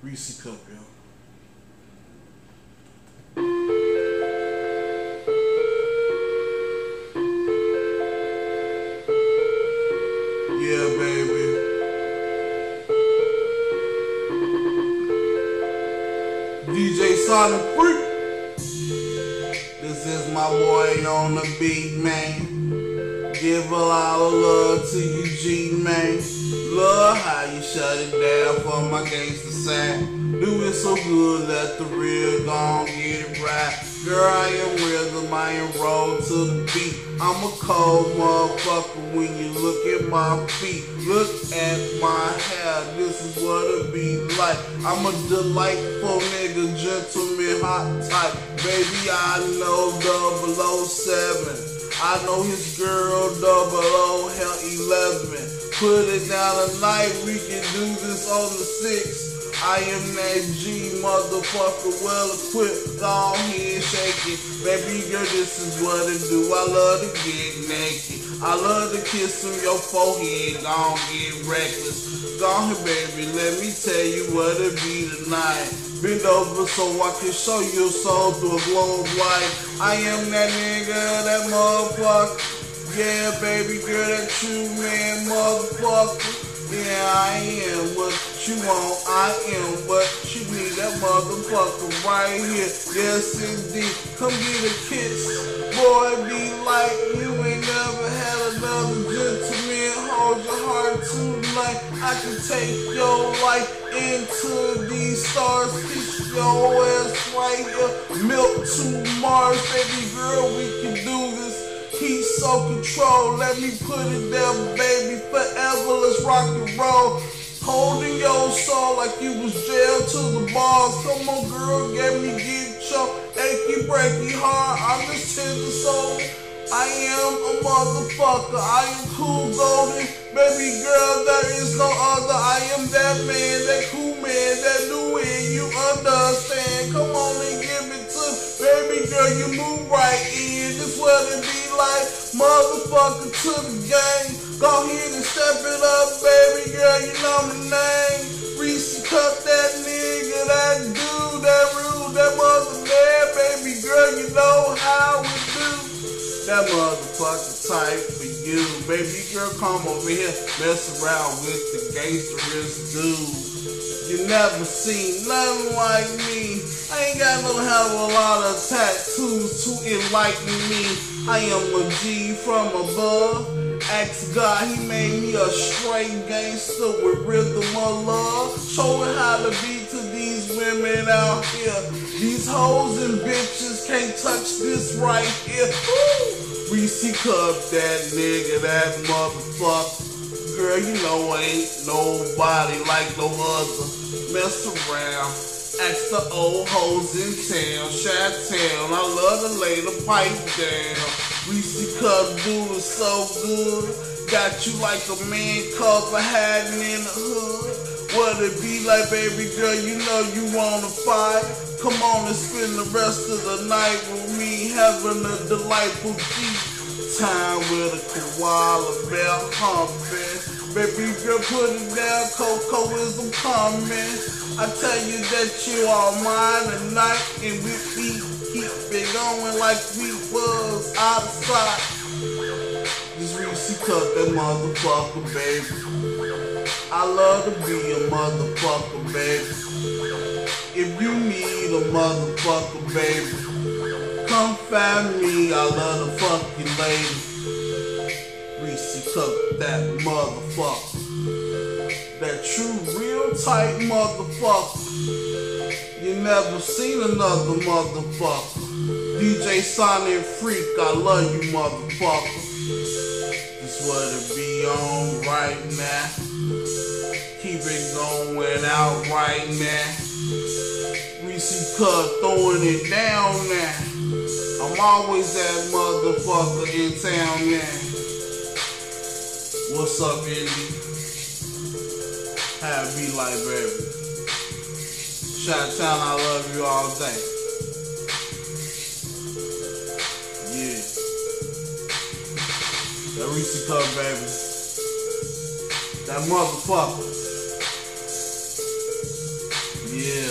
Reese Cup, yo. Yeah, baby. DJ Sonic Freak. This is my boy on the beat, man. Give a lot of love to you, G, man. Love how you shut it down for my gangsta side. Do it so good, let the real gon' get it right. Girl, I am rhythm, I am roll to the beat. I'm a cold motherfucker when you look at my feet. Look at my hair, this is what it be like. I'm a delightful nigga, gentleman, hot type. Baby, I know 007. I know his girl 0011. Put it down tonight, we can do this on the 6th. I am that G motherfucker, well equipped, go ahead shake it. Baby girl, this is what it do. I love to get naked. I love to kiss on your forehead, gon' get reckless. Go ahead, baby, let me tell you what it be tonight. Bend over so I can show you a soul through a globe light. I am that nigga, that motherfucker. Yeah, baby girl, that true man, motherfucker. Yeah, I am what you want, I am what you need. That motherfucker right here, yes indeed. Come get a kiss, boy, be like you ain't never had another gentleman. Hold your heart tonight. I can take your life into these stars. Kiss your ass right here, milk to Mars. Baby girl, we can do this. Heat so control, let me put it there, baby, forever, let's rock and roll. Holding your soul like you was jailed to the bars. Come on, girl, let me get your achy, breaky heart. I'm just tender soul. I am a motherfucker. I am cool golden. Baby girl, there is no other. I am that man, that cool man, that new man. You understand? Come on and give it to me. Baby girl, you move right in. This what it be like. Motherfucker to the game. Go ahead and step it up, baby girl. You know my name. Reese Cup, that nigga, that dude, that rude, that mother man. Baby girl, you know how we do. That motherfucker type for you. Baby girl, come over here, mess around with the gangsterest dude. You never seen nothing like me. I ain't got no hell of a lot of tattoos to enlighten me. I am a G from above. Ask God, he made me a straight gangster with rhythm of love. Showing how to be to these women out here. These hoes and bitches can't touch this right here. Woo! Reese Cup, that nigga, that motherfucker. Girl, you know ain't nobody like no other. Mess around. Ask the old hoes in town, Chi-Town. I love to lay the pipe down. Reese Cup dude is so good. Got you like a man cover hiding in the hood. What it be like, baby girl? You know you wanna fight. Come on and spend the rest of the night with me, having a delightful tea time with a koala bear humping. Baby girl, put it down, Coco is I'm coming. I tell you that you are mine tonight, and we keep it going like we was outside. Just Reese Cup, that motherfucker, baby. I love to be a motherfucker, baby. If you need a motherfucker, baby, come find me. I love to fuck you, lady. Reese Cup, that motherfucker. That true, real tight motherfucker. You never seen another motherfucker. DJ Sonic Freak, I love you, motherfucker. This what it be on right now. Keep it going out right now. Reese Cup throwing it down now. I'm always that motherfucker in town now. What's up, Indy? How it be like, baby? Chi-Town, I love you all day. Yeah. That Reese Cup, baby. That motherfucker. Yeah.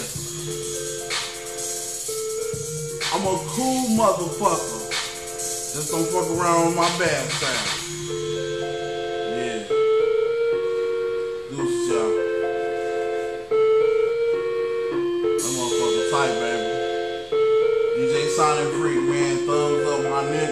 I'm a cool motherfucker. Just don't fuck around with my bad side. Yeah. Deuces, y'all. That motherfucker tight, baby. DJ Sonic Freak, man. Thumbs up, my nigga.